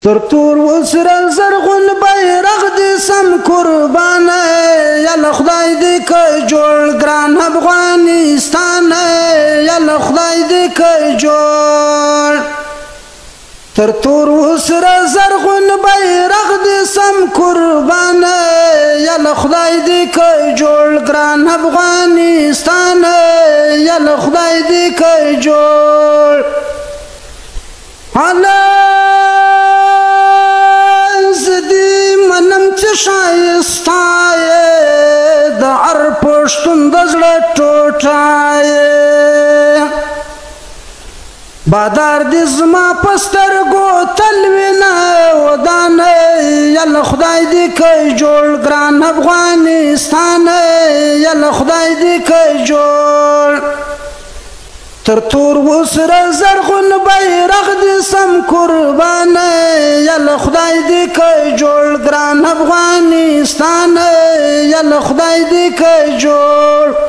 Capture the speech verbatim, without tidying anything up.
تر تور وسر زرغون بیرغ دې سم قربان یاله خدای دې که جوړ ګران افغانستان یاله خدای دې که جوړ تر تور وسر زرغون بیرغ دې سم قربان یاله خدای دې که جوړ ګران افغانستان یاله خدای دې که جوړ شایسته د هر پښتون د زړه ټوټه بادار دې زما په سترګو تل وینه ودانه یاله خدای دې که جوړ ګران افغانستان یاله خدای دې که جوړ تر تور وسره زرغون بیرغ دې سم قربان یاله خدای دې که جوړ ګران افغانستان یاله خدای دې که جوړ